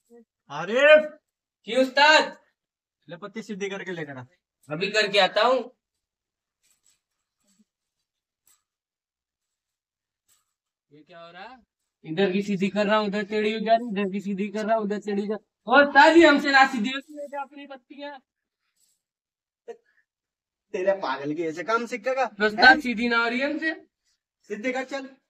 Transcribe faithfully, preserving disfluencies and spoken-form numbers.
आरिफ, जी उस्ताद। ले पत्ती सीधी करके लेकर आ। अभी करके आता हूँ। ये क्या हो रहा है? इधर की सीधी कर रहा हूँ, उधर टेढ़ी हो जा रही, इधर की सीधी कर रहा हूँ, उधर टेढ़ी जा। और ताजी हमसे ना सीधी होती है क्या अपनी पत्तियां? तेरे पागल के ऐसे काम सीखेगा? तो उस्ताद सीधी ना हो रही है हमसे। सीधी कर चल।